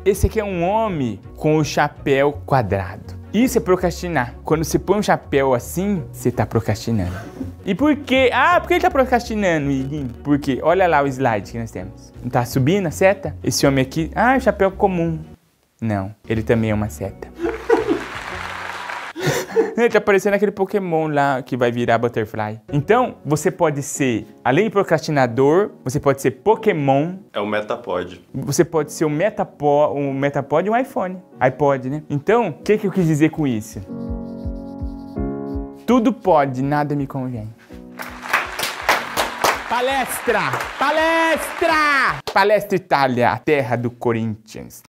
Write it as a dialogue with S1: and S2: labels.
S1: Esse aqui é um homem com o chapéu quadrado. Isso é procrastinar. Quando você põe um chapéu assim, você tá procrastinando. E por quê? Ah, por que ele tá procrastinando, Iguinho? Porque olha lá o slide que nós temos. Não tá subindo a seta? Esse homem aqui, chapéu comum. Não, ele também é uma seta. Tá parecendo aquele Pokémon lá que vai virar Butterfly. Então, você pode ser, além de procrastinador, você pode ser Pokémon.
S2: É o Metapod.
S1: Você pode ser um Metapod e um iPod, né? Então, o que eu quis dizer com isso? Tudo pode, nada me convém. Palestra! Palestra! Palestra Itália, a terra do Corinthians.